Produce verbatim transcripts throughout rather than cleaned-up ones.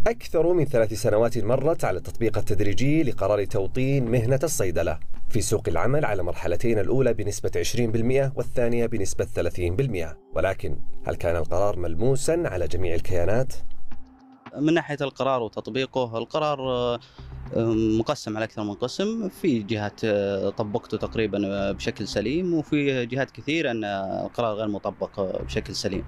أكثر من ثلاث سنوات مرت على التطبيق التدريجي لقرار توطين مهنة الصيدلة في سوق العمل على مرحلتين، الأولى بنسبة عشرين بالمئة والثانية بنسبة ثلاثين بالمئة. ولكن هل كان القرار ملموسا على جميع الكيانات؟ من ناحية القرار وتطبيقه، القرار مقسم على أكثر من قسم. في جهات طبقته تقريبا بشكل سليم، وفي جهات كثيرة أن القرار غير مطبق بشكل سليم.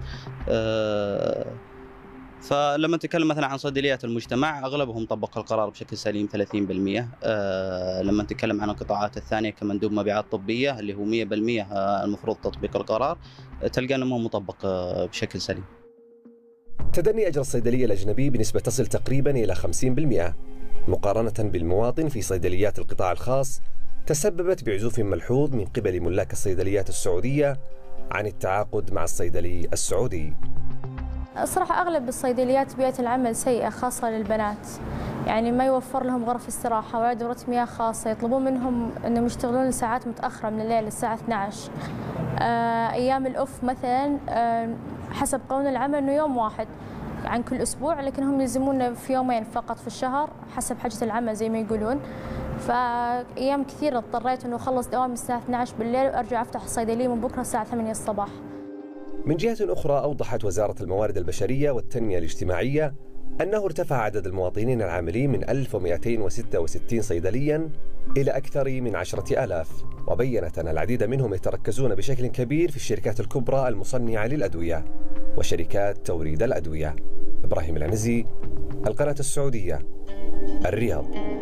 فلما نتكلم مثلا عن صيدليات المجتمع، أغلبهم طبق القرار بشكل سليم ثلاثين بالمئة. لما نتكلم عن القطاعات الثانية كمندوب مبيعات طبية اللي هو مئة بالمئة المفروض تطبيق القرار، تلقى أنه مو مطبق بشكل سليم. تدني أجر الصيدلي الأجنبي بنسبة تصل تقريبا إلى خمسين بالمئة مقارنة بالمواطن في صيدليات القطاع الخاص، تسببت بعزوف ملحوظ من قبل ملاك الصيدليات السعودية عن التعاقد مع الصيدلي السعودي. الصراحة أغلب الصيدليات بيئة العمل سيئة خاصة للبنات، يعني ما يوفر لهم غرف استراحة ولا دورة مياه خاصة، يطلبون منهم أنهم يشتغلون لساعات متأخرة من الليل الساعة اثنتي عشرة. آه أيام الأوف مثلا آه حسب قانون العمل أنه يوم واحد عن كل أسبوع، لكن هم يلزمون في يومين فقط في الشهر حسب حاجة العمل زي ما يقولون. فأيام كثير اضطريت أنه أخلص دوامي الساعة اثنتي عشرة بالليل وأرجع أفتح الصيدلية من بكرة الساعة ثمانية الصباح. من جهة أخرى، أوضحت وزارة الموارد البشرية والتنمية الاجتماعية أنه ارتفع عدد المواطنين العاملين من ألف ومئتين وستة وستين صيدلياً إلى أكثر من عشرة آلاف، وبيّنت أن العديد منهم يتركزون بشكل كبير في الشركات الكبرى المصنعة للأدوية وشركات توريد الأدوية. إبراهيم العنزي، القناة السعودية، الرياض.